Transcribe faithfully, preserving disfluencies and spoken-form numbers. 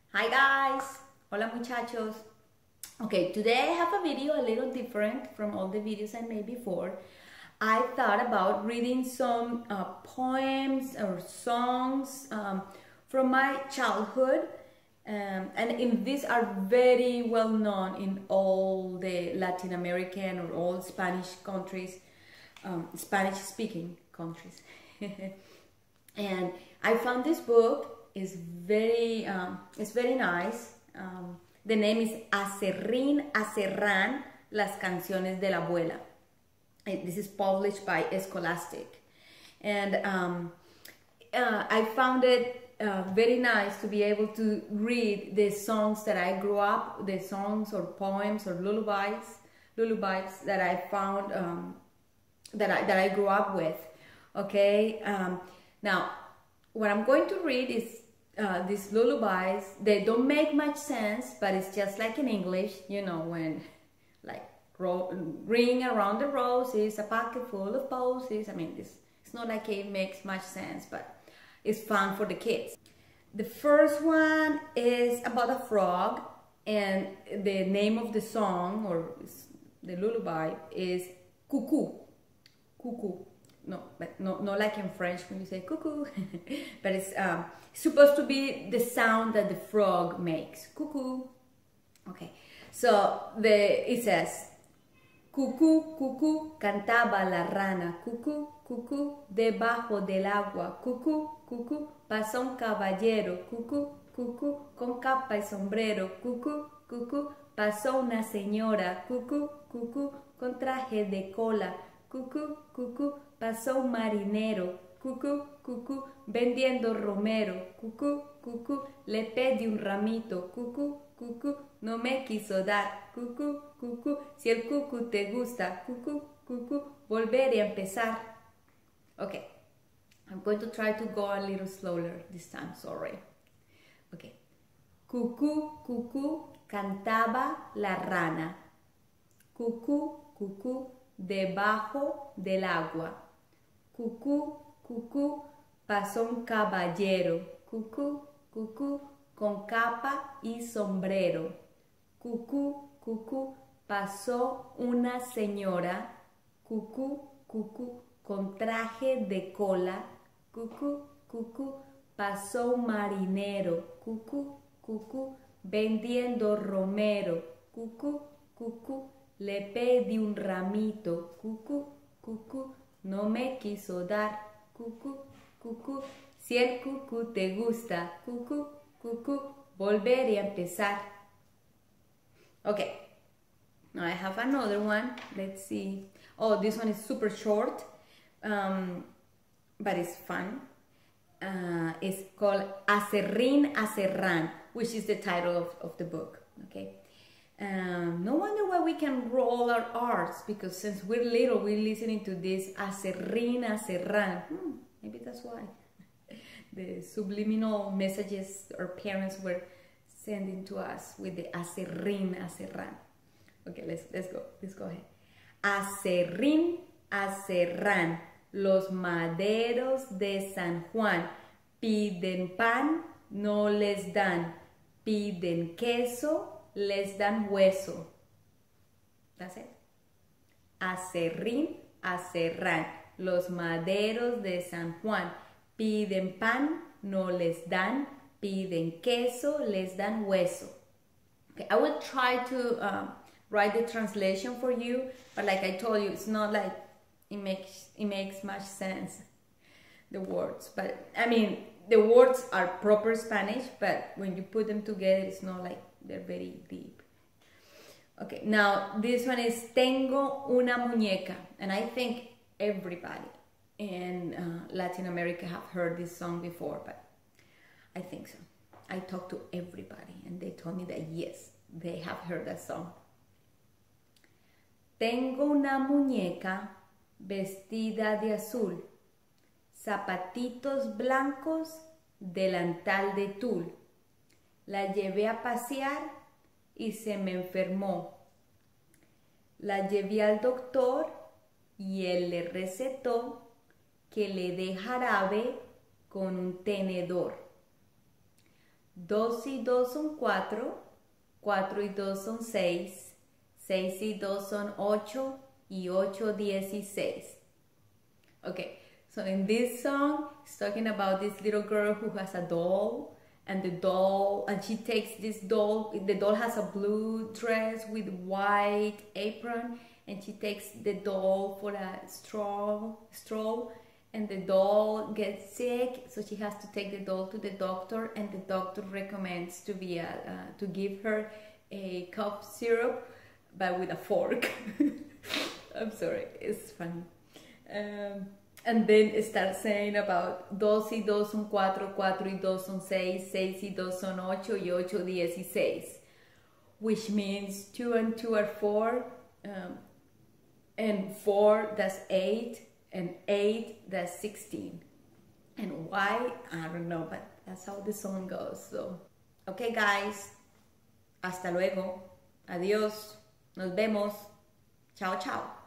Hi guys! Hola muchachos! Okay, today I have a video a little different from all the videos I made before. I thought about reading some uh, poems or songs um, from my childhood, um, and in these are very well known in all the Latin American or all Spanish countries, um, Spanish speaking countries. And I found this book is very um, it's very nice. Um, the name is Aserrín Aserrán, Las Canciones de la Abuela. And this is published by Scholastic, and um, uh, I found it uh, very nice to be able to read the songs that I grew up, the songs or poems or lullabies, lullabies that I found um, that I that I grew up with. Okay. Um, Now, what I'm going to read is uh, these lullabies. They don't make much sense, but it's just like in English, you know, when like ro ring around the roses, a pocket full of posies. I mean, this it's not like it makes much sense, but it's fun for the kids. The first one is about a frog, and the name of the song or the lullaby is Cuckoo. Cuckoo. No, but no, not like in French when you say cuckoo, but it's um, supposed to be the sound that the frog makes. Cuckoo. Okay, so the it says, cucú, cucú, cantaba la rana, cucú, cucú, debajo del agua, cucú, cucú, pasó un caballero, cucú, cucú, con capa y sombrero, cucú, cucú, pasó una señora, cucú, cucú, con traje de cola, cucú, cucú, pasó un marinero, cucú, cucú, vendiendo romero, cucú, cucú, le pedí un ramito, cucú, cucú, no me quiso dar, cucú, cucú, si el cucú te gusta, cucú, cucú, volveré a empezar. Okay, I'm going to try to go a little slower this time, sorry. Okay, cucú, cucú, cantaba la rana, cucú, cucú, debajo del agua. Cucú, cucú, pasó un caballero. Cucú, cucú, con capa y sombrero. Cucú, cucú, pasó una señora. Cucú, cucú, con traje de cola. Cucú, cucú, pasó un marinero. Cucú, cucú, vendiendo romero. Cucú, cucú, le pedí un ramito, cucú, cucú, no me quiso dar, cucú, cucú, si el cucú te gusta, cucú, cucú, volveré a empezar. Okay, now I have another one. Let's see. Oh, this one is super short, um, but it's fun. Uh, it's called Aserrín Aserrán, which is the title of, of the book. Okay. Um, no wonder why we can roll our R's, because since we're little, we're listening to this Aserrín Aserrán. Hmm, maybe that's why. The subliminal messages our parents were sending to us with the Aserrín Aserrán. Okay, let's, let's go. Let's go ahead. Aserrín Aserrán, los maderos de San Juan piden pan, no les dan, piden queso, les dan hueso. That's it. Aserrín, aserrán. Los maderos de San Juan piden pan, no les dan, piden queso, les dan hueso. Okay, I will try to um, write the translation for you, but like I told you, it's not like it makes it makes much sense, the words. But I mean, the words are proper Spanish, but when you put them together, it's not like they're very deep. Okay, now this one is Tengo una muñeca, and I think everybody in uh, Latin America have heard this song before, but I think so. I talked to everybody and they told me that yes, they have heard that song. Tengo una muñeca vestida de azul, zapatitos blancos, delantal de tul. La llevé a pasear y se me enfermó. La llevé al doctor y él le recetó que le dé jarabe con un tenedor. dos y dos son cuatro, cuatro y dos son seis, seis y dos son ocho, y ocho dieciséis. Okay, so in this song, it's talking about this little girl who has a doll, and the doll, and she takes this doll, the doll has a blue dress with white apron, and she takes the doll for a stroll, stroll, and the doll gets sick, so she has to take the doll to the doctor, and the doctor recommends to be a, uh, to give her a cough syrup, but with a fork. I'm sorry, it's funny. Um, and then it starts saying about dos y dos son cuatro, cuatro y dos son seis, seis y dos son ocho, y ocho dieciséis, which means two and two are four, um, and four, that's eight, and eight, that's sixteen. And why? I don't know, but that's how the song goes. So, okay guys, hasta luego, adiós, nos vemos, chao chao.